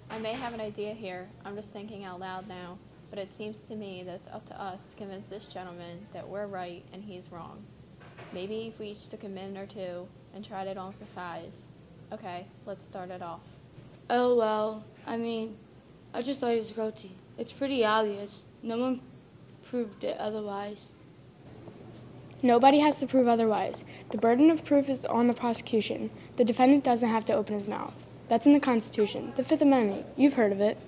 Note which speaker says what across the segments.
Speaker 1: I may have an idea here. I'm just thinking out loud now. But it seems to me that it's up to us to convince this gentleman that we're right and he's wrong. Maybe if we each took a minute or two and tried it on for size. Okay, let's start it off.
Speaker 2: Oh, well, I just thought he was guilty. It's pretty obvious. No one proved it otherwise.
Speaker 3: Nobody has to prove otherwise. The burden of proof is on the prosecution. The defendant doesn't have to open his mouth. That's in the Constitution, the Fifth Amendment. You've heard of it.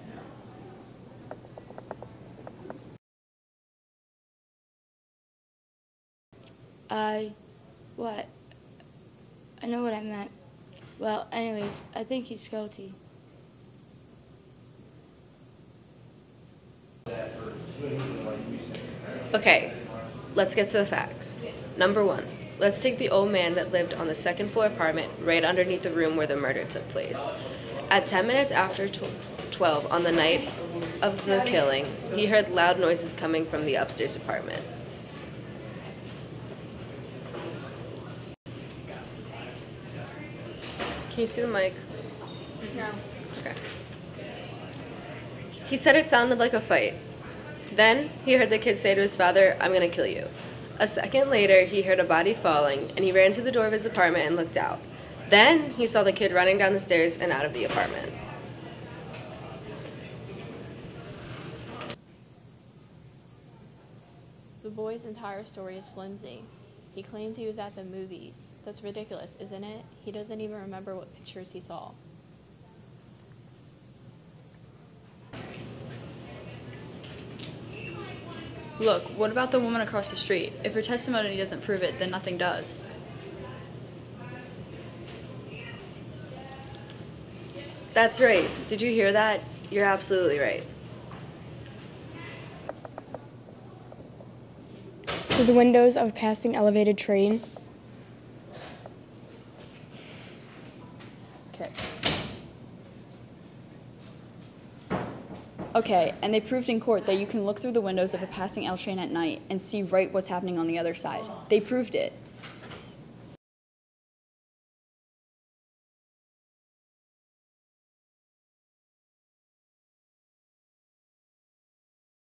Speaker 2: What? I know what I meant. Well, anyways, I think he's guilty.
Speaker 4: Okay, let's get to the facts. Number 1, let's take the old man that lived on the second floor apartment right underneath the room where the murder took place. At 10 minutes after 12 on the night of the killing, he heard loud noises coming from the upstairs apartment. Can you see the mic?
Speaker 1: No.
Speaker 4: Okay. He said it sounded like a fight. Then he heard the kid say to his father, "I'm gonna kill you." A second later, he heard a body falling, and he ran to the door of his apartment and looked out. Then he saw the kid running down the stairs and out of the apartment.
Speaker 1: The boy's entire story is flimsy. He claimed he was at the movies. That's ridiculous, isn't it? He doesn't even remember what pictures he saw.
Speaker 5: Look, what about the woman across the street? If her testimony doesn't prove it, then nothing does.
Speaker 4: That's right. Did you hear that? You're absolutely right.
Speaker 3: Through the windows of a passing elevated train.
Speaker 5: Okay, and they proved in court that you can look through the windows of a passing L train at night and see right what's happening on the other side. They proved it.